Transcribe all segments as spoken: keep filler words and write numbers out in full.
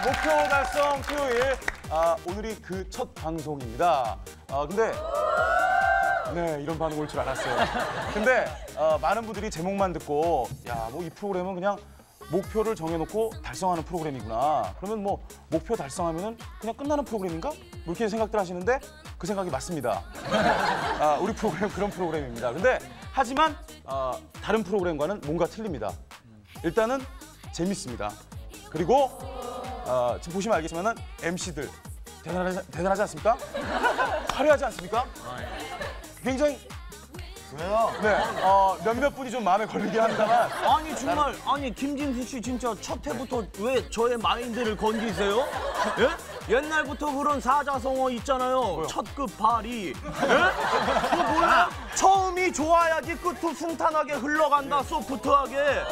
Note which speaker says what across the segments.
Speaker 1: 목표 달성 토요일. 아, 오늘이 그 첫 방송입니다. 아, 근데 네, 이런 반응 올 줄 알았어요. 근데 어, 많은 분들이 제목만 듣고 야, 뭐 이 프로그램은 그냥 목표를 정해놓고 달성하는 프로그램이구나. 그러면 뭐 목표 달성하면은 그냥 끝나는 프로그램인가? 뭐 이렇게 생각들 하시는데 그 생각이 맞습니다. 아, 우리 프로그램 그런 프로그램입니다. 근데 하지만 어, 다른 프로그램과는 뭔가 틀립니다. 일단은 재밌습니다. 그리고 어, 지금 보시면 알겠지만은 엠씨들 대단하지, 대단하지 않습니까? 화려하지 않습니까? 굉장히
Speaker 2: 왜요?
Speaker 1: 네, 어, 몇몇 분이 좀 마음에 걸리긴 합니다만
Speaker 3: 아니 정말 아니 김진수 씨 진짜 첫 해부터 왜 저의 마인드를 건지세요? 예? 옛날부터 그런 사자성어 있잖아요.
Speaker 1: 뭐요?
Speaker 3: 첫급 발이. 예? 그거 몰라? 처음이 좋아야지 끝도 순탄하게 흘러간다. 소프트하게.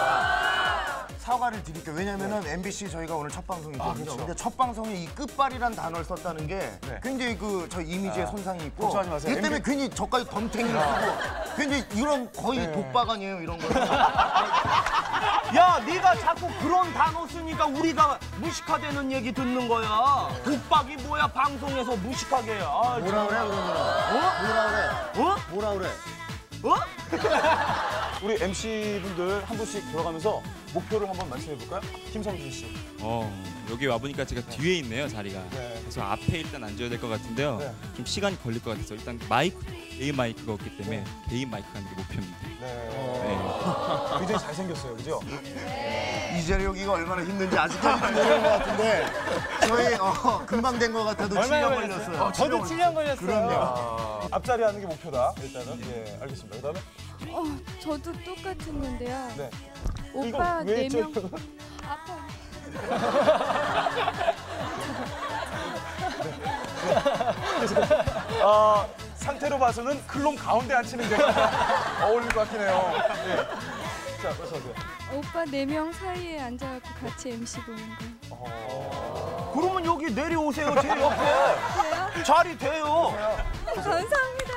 Speaker 2: 사과를 드릴게요. 왜냐면은 엠비씨 저희가 오늘 첫 방송이거든요.
Speaker 1: 아, 그렇죠.
Speaker 2: 근데 첫 방송에 이 끝발이란 단어를 썼다는 게
Speaker 1: 네.
Speaker 2: 굉장히 그 저희 이미지에
Speaker 1: 아,
Speaker 2: 손상이 있고
Speaker 1: 걱정하지 마세요.
Speaker 2: 이 때문에
Speaker 1: 엠비...
Speaker 2: 괜히 저까지 덤탱이를 쓰고 괜히 이런 거의
Speaker 1: 네.
Speaker 2: 독박 아니에요, 이런 거.
Speaker 3: 야, 네가 자꾸 그런 단어 쓰니까 우리가 무식화되는 얘기 듣는 거야. 독박이 뭐야, 방송에서 무식하게. 아,
Speaker 2: 뭐라 그래, 그러면?
Speaker 3: 어?
Speaker 2: 뭐라 그래?
Speaker 3: 어?
Speaker 2: 뭐라 그래?
Speaker 3: 어?
Speaker 1: 우리 엠씨분들 한 분씩 들어가면서 목표를 한번 말씀해 볼까요? 김성준 씨.
Speaker 4: 어, 여기 와보니까 제가 뒤에 있네요, 자리가.
Speaker 1: 네.
Speaker 4: 그래서 앞에 일단 앉아야 될 것 같은데요.
Speaker 1: 네.
Speaker 4: 좀 시간이 걸릴 것 같아서 일단 마이크, 개인 마이크가 없기 때문에
Speaker 1: 네.
Speaker 4: 개인 마이크 하는 게 목표입니다.
Speaker 1: 네.
Speaker 4: 네.
Speaker 1: 굉장히 잘생겼어요, 그죠?
Speaker 2: 이 자리 여기가 얼마나 힘든지 아직까지 모르는 것 같은데 저희 어, 금방 된 것 같아도 칠 년 걸렸어요.
Speaker 1: 어, 저도 칠 년 걸렸어요.
Speaker 2: 그럼요.
Speaker 1: 아, 앞자리 하는 게 목표다, 일단은. 예, 알겠습니다. 그 다음에?
Speaker 5: 어, 저도 똑같았는데요.
Speaker 1: 네.
Speaker 5: 오빠
Speaker 1: 이거 왜
Speaker 5: 네 명
Speaker 1: 저-
Speaker 5: 아파.
Speaker 1: 어, 상태로 봐서는 클론 가운데 앉히는 게 어울릴 것 같긴 해요. 네. 자, 말씀하세요.
Speaker 5: 오빠 네 명 사이에 앉아갖고 같이 엠씨 보는 거.
Speaker 1: 어...
Speaker 3: 그러면 여기 내려오세요, 제 옆에.
Speaker 5: 돼요?
Speaker 3: 자리 돼요.
Speaker 5: 감사합니다.